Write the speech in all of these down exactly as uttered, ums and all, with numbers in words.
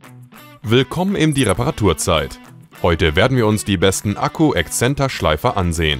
Willkommen in die Reparaturzeit. Heute werden wir uns die besten Akku-Exzenterschleifer ansehen.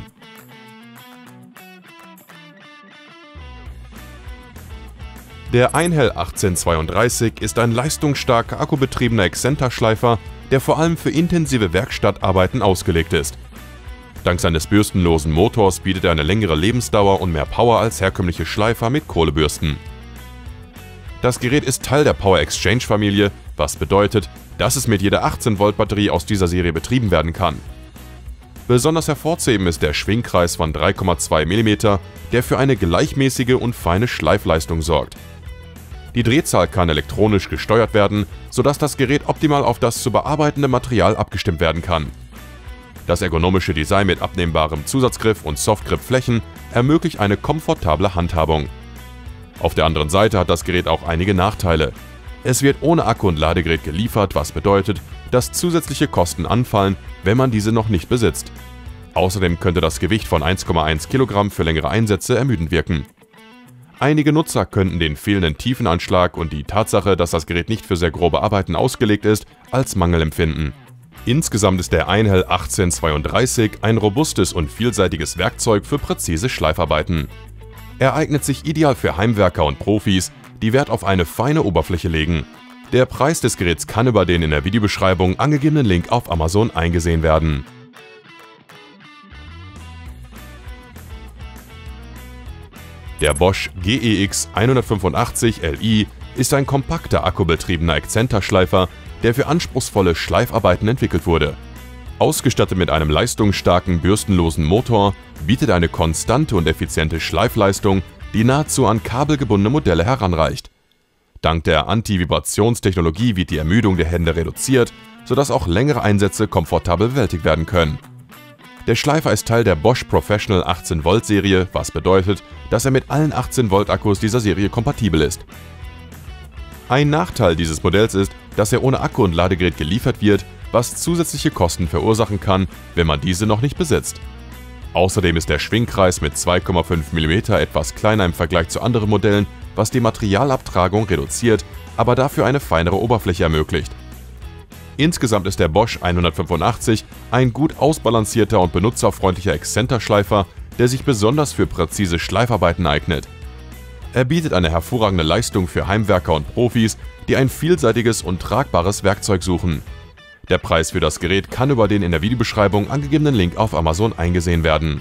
Der Einhell achtzehntausendzweiunddreißig ist ein leistungsstarker akkubetriebener Exzenterschleifer, der vor allem für intensive Werkstattarbeiten ausgelegt ist. Dank seines bürstenlosen Motors bietet er eine längere Lebensdauer und mehr Power als herkömmliche Schleifer mit Kohlebürsten. Das Gerät ist Teil der Power Exchange-Familie, was bedeutet, dass es mit jeder achtzehn Volt Batterie aus dieser Serie betrieben werden kann. Besonders hervorzuheben ist der Schwingkreis von drei Komma zwei Millimeter, der für eine gleichmäßige und feine Schleifleistung sorgt. Die Drehzahl kann elektronisch gesteuert werden, sodass das Gerät optimal auf das zu bearbeitende Material abgestimmt werden kann. Das ergonomische Design mit abnehmbarem Zusatzgriff und Softgrip-Flächen ermöglicht eine komfortable Handhabung. Auf der anderen Seite hat das Gerät auch einige Nachteile. Es wird ohne Akku und Ladegerät geliefert, was bedeutet, dass zusätzliche Kosten anfallen, wenn man diese noch nicht besitzt. Außerdem könnte das Gewicht von eins Komma eins Kilogramm für längere Einsätze ermüdend wirken. Einige Nutzer könnten den fehlenden Tiefenanschlag und die Tatsache, dass das Gerät nicht für sehr grobe Arbeiten ausgelegt ist, als Mangel empfinden. Insgesamt ist der Einhell achtzehntausendzweiunddreißig ein robustes und vielseitiges Werkzeug für präzise Schleifarbeiten. Er eignet sich ideal für Heimwerker und Profis, die Wert auf eine feine Oberfläche legen. Der Preis des Geräts kann über den in der Videobeschreibung angegebenen Link auf Amazon eingesehen werden. Der Bosch G E X hundertfünfundachtzig L I ist ein kompakter akkubetriebener Exzenterschleifer, der für anspruchsvolle Schleifarbeiten entwickelt wurde. Ausgestattet mit einem leistungsstarken, bürstenlosen Motor bietet er eine konstante und effiziente Schleifleistung, die nahezu an kabelgebundene Modelle heranreicht. Dank der Anti-Vibrationstechnologie wird die Ermüdung der Hände reduziert, sodass auch längere Einsätze komfortabel bewältigt werden können. Der Schleifer ist Teil der Bosch Professional achtzehn Volt Serie, was bedeutet, dass er mit allen achtzehn Volt Akkus dieser Serie kompatibel ist. Ein Nachteil dieses Modells ist, dass er ohne Akku und Ladegerät geliefert wird, was zusätzliche Kosten verursachen kann, wenn man diese noch nicht besitzt. Außerdem ist der Schwingkreis mit zwei Komma fünf Millimeter etwas kleiner im Vergleich zu anderen Modellen, was die Materialabtragung reduziert, aber dafür eine feinere Oberfläche ermöglicht. Insgesamt ist der Bosch hundertfünfundachtzig ein gut ausbalancierter und benutzerfreundlicher Exzenterschleifer, der sich besonders für präzise Schleifarbeiten eignet. Er bietet eine hervorragende Leistung für Heimwerker und Profis, die ein vielseitiges und tragbares Werkzeug suchen. Der Preis für das Gerät kann über den in der Videobeschreibung angegebenen Link auf Amazon eingesehen werden.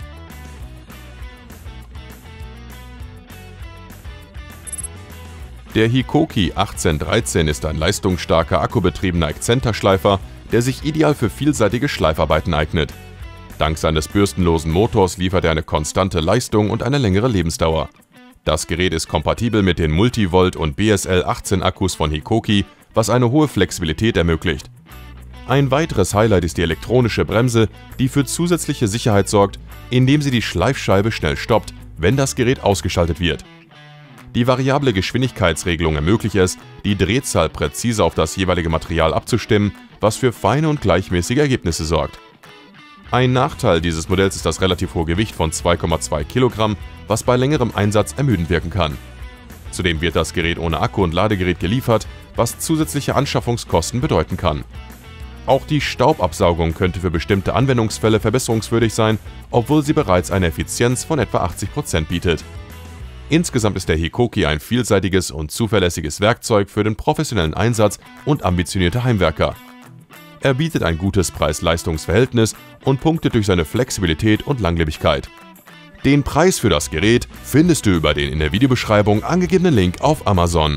Der Hikoki achtzehntdreizehn ist ein leistungsstarker akkubetriebener Exzenterschleifer, der sich ideal für vielseitige Schleifarbeiten eignet. Dank seines bürstenlosen Motors liefert er eine konstante Leistung und eine längere Lebensdauer. Das Gerät ist kompatibel mit den Multivolt- und B S L achtzehn Akkus von Hikoki, was eine hohe Flexibilität ermöglicht. Ein weiteres Highlight ist die elektronische Bremse, die für zusätzliche Sicherheit sorgt, indem sie die Schleifscheibe schnell stoppt, wenn das Gerät ausgeschaltet wird. Die variable Geschwindigkeitsregelung ermöglicht es, die Drehzahl präzise auf das jeweilige Material abzustimmen, was für feine und gleichmäßige Ergebnisse sorgt. Ein Nachteil dieses Modells ist das relativ hohe Gewicht von zwei Komma zwei Kilogramm, was bei längerem Einsatz ermüdend wirken kann. Zudem wird das Gerät ohne Akku und Ladegerät geliefert, was zusätzliche Anschaffungskosten bedeuten kann. Auch die Staubabsaugung könnte für bestimmte Anwendungsfälle verbesserungswürdig sein, obwohl sie bereits eine Effizienz von etwa achtzig Prozent bietet. Insgesamt ist der Hikoki ein vielseitiges und zuverlässiges Werkzeug für den professionellen Einsatz und ambitionierte Heimwerker. Er bietet ein gutes Preis-Leistungs-Verhältnis und punktet durch seine Flexibilität und Langlebigkeit. Den Preis für das Gerät findest du über den in der Videobeschreibung angegebenen Link auf Amazon.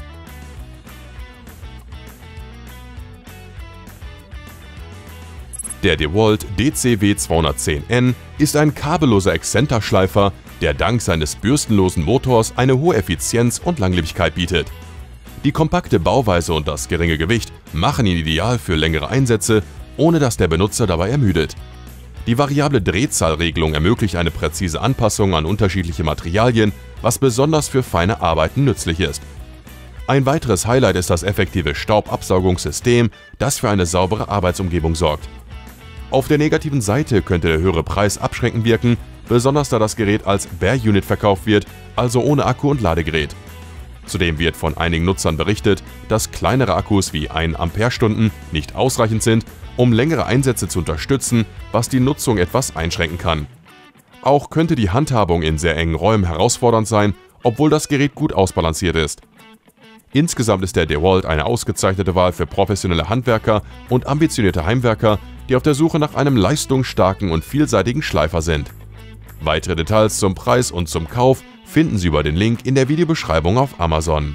Der DeWalt D C W zweihundertzehn N ist ein kabelloser Exzenterschleifer, der dank seines bürstenlosen Motors eine hohe Effizienz und Langlebigkeit bietet. Die kompakte Bauweise und das geringe Gewicht machen ihn ideal für längere Einsätze, ohne dass der Benutzer dabei ermüdet. Die variable Drehzahlregelung ermöglicht eine präzise Anpassung an unterschiedliche Materialien, was besonders für feine Arbeiten nützlich ist. Ein weiteres Highlight ist das effektive Staubabsaugungssystem, das für eine saubere Arbeitsumgebung sorgt. Auf der negativen Seite könnte der höhere Preis abschreckend wirken, besonders da das Gerät als Bare Unit verkauft wird, also ohne Akku und Ladegerät. Zudem wird von einigen Nutzern berichtet, dass kleinere Akkus wie ein Ampere-Stunden nicht ausreichend sind, um längere Einsätze zu unterstützen, was die Nutzung etwas einschränken kann. Auch könnte die Handhabung in sehr engen Räumen herausfordernd sein, obwohl das Gerät gut ausbalanciert ist. Insgesamt ist der DeWalt eine ausgezeichnete Wahl für professionelle Handwerker und ambitionierte Heimwerker, die auf der Suche nach einem leistungsstarken und vielseitigen Schleifer sind. Weitere Details zum Preis und zum Kauf finden Sie über den Link in der Videobeschreibung auf Amazon.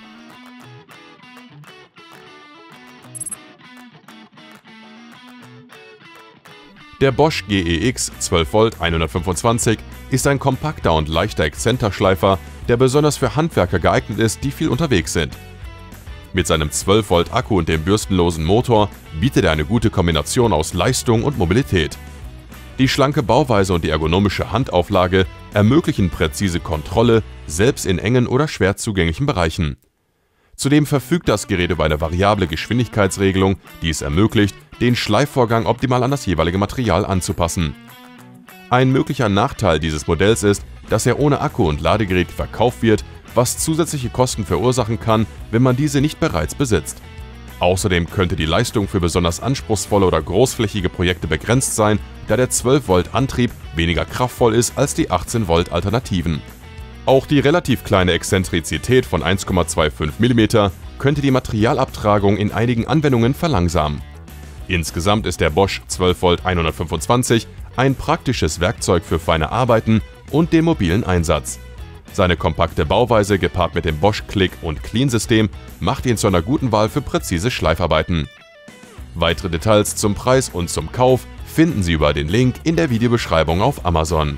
Der Bosch G E X zwölf Volt hundertfünfundzwanzig ist ein kompakter und leichter Exzenterschleifer, der besonders für Handwerker geeignet ist, die viel unterwegs sind. Mit seinem zwölf Volt Akku und dem bürstenlosen Motor bietet er eine gute Kombination aus Leistung und Mobilität. Die schlanke Bauweise und die ergonomische Handauflage ermöglichen präzise Kontrolle, selbst in engen oder schwer zugänglichen Bereichen. Zudem verfügt das Gerät über eine variable Geschwindigkeitsregelung, die es ermöglicht, den Schleifvorgang optimal an das jeweilige Material anzupassen. Ein möglicher Nachteil dieses Modells ist, dass er ohne Akku und Ladegerät verkauft wird, was zusätzliche Kosten verursachen kann, wenn man diese nicht bereits besitzt. Außerdem könnte die Leistung für besonders anspruchsvolle oder großflächige Projekte begrenzt sein, da der zwölf Volt Antrieb weniger kraftvoll ist als die achtzehn Volt Alternativen. Auch die relativ kleine Exzentrizität von eins Komma fünfundzwanzig Millimeter könnte die Materialabtragung in einigen Anwendungen verlangsamen. Insgesamt ist der Bosch zwölf Volt hundertfünfundzwanzig ein praktisches Werkzeug für feine Arbeiten und den mobilen Einsatz. Seine kompakte Bauweise gepaart mit dem Bosch Click- und Clean-System macht ihn zu einer guten Wahl für präzise Schleifarbeiten. Weitere Details zum Preis und zum Kauf finden Sie über den Link in der Videobeschreibung auf Amazon.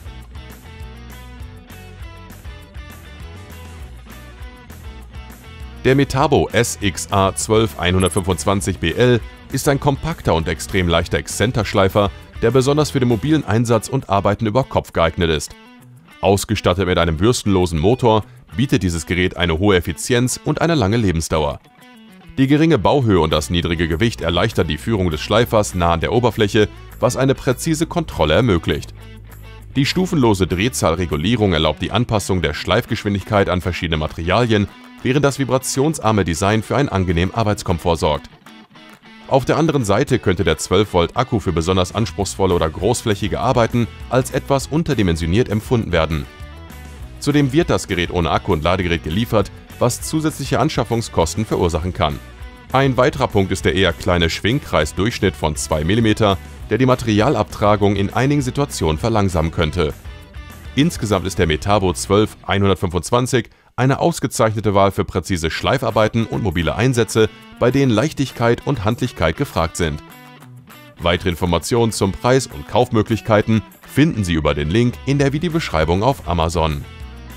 Der Metabo S X A zwölf hundertfünfundzwanzig B L ist ein kompakter und extrem leichter Exzenterschleifer, der besonders für den mobilen Einsatz und Arbeiten über Kopf geeignet ist. Ausgestattet mit einem bürstenlosen Motor bietet dieses Gerät eine hohe Effizienz und eine lange Lebensdauer. Die geringe Bauhöhe und das niedrige Gewicht erleichtern die Führung des Schleifers nah an der Oberfläche, was eine präzise Kontrolle ermöglicht. Die stufenlose Drehzahlregulierung erlaubt die Anpassung der Schleifgeschwindigkeit an verschiedene Materialien, während das vibrationsarme Design für einen angenehmen Arbeitskomfort sorgt. Auf der anderen Seite könnte der zwölf Volt Akku für besonders anspruchsvolle oder großflächige Arbeiten als etwas unterdimensioniert empfunden werden. Zudem wird das Gerät ohne Akku und Ladegerät geliefert, was zusätzliche Anschaffungskosten verursachen kann. Ein weiterer Punkt ist der eher kleine Schwingkreisdurchschnitt von zwei Millimeter, der die Materialabtragung in einigen Situationen verlangsamen könnte. Insgesamt ist der Metabo zwölf hundertfünfundzwanzig eine ausgezeichnete Wahl für präzise Schleifarbeiten und mobile Einsätze, bei denen Leichtigkeit und Handlichkeit gefragt sind. Weitere Informationen zum Preis und Kaufmöglichkeiten finden Sie über den Link in der Videobeschreibung auf Amazon.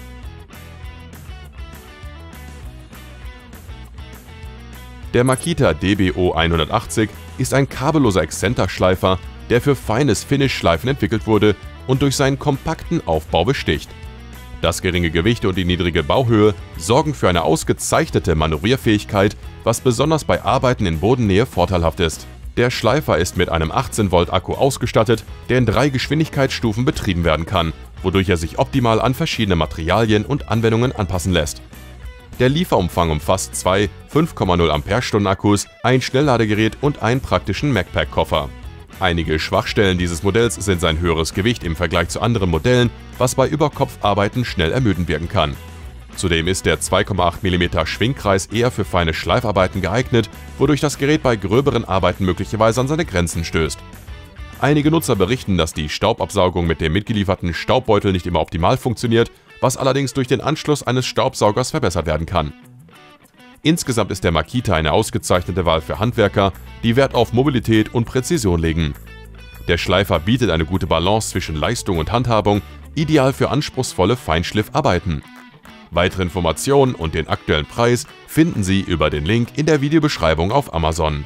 Der Makita D B O hundertachtzig ist ein kabelloser Exzenterschleifer, der für feines Finish-Schleifen entwickelt wurde und durch seinen kompakten Aufbau besticht. Das geringe Gewicht und die niedrige Bauhöhe sorgen für eine ausgezeichnete Manövrierfähigkeit, was besonders bei Arbeiten in Bodennähe vorteilhaft ist. Der Schleifer ist mit einem achtzehn Volt Akku ausgestattet, der in drei Geschwindigkeitsstufen betrieben werden kann, wodurch er sich optimal an verschiedene Materialien und Anwendungen anpassen lässt. Der Lieferumfang umfasst zwei fünf Komma null Ampere-Stunden Akkus, ein Schnellladegerät und einen praktischen Macpac-Koffer. Einige Schwachstellen dieses Modells sind sein höheres Gewicht im Vergleich zu anderen Modellen, was bei Überkopfarbeiten schnell ermüdend wirken kann. Zudem ist der zwei Komma acht Millimeter Schwingkreis eher für feine Schleifarbeiten geeignet, wodurch das Gerät bei gröberen Arbeiten möglicherweise an seine Grenzen stößt. Einige Nutzer berichten, dass die Staubabsaugung mit dem mitgelieferten Staubbeutel nicht immer optimal funktioniert, was allerdings durch den Anschluss eines Staubsaugers verbessert werden kann. Insgesamt ist der Makita eine ausgezeichnete Wahl für Handwerker, die Wert auf Mobilität und Präzision legen. Der Schleifer bietet eine gute Balance zwischen Leistung und Handhabung, ideal für anspruchsvolle Feinschliffarbeiten. Weitere Informationen und den aktuellen Preis finden Sie über den Link in der Videobeschreibung auf Amazon.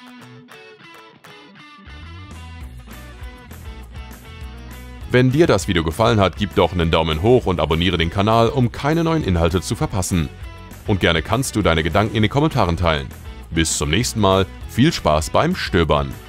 Wenn dir das Video gefallen hat, gib doch einen Daumen hoch und abonniere den Kanal, um keine neuen Inhalte zu verpassen. Und gerne kannst du deine Gedanken in den Kommentaren teilen. Bis zum nächsten Mal, viel Spaß beim Stöbern!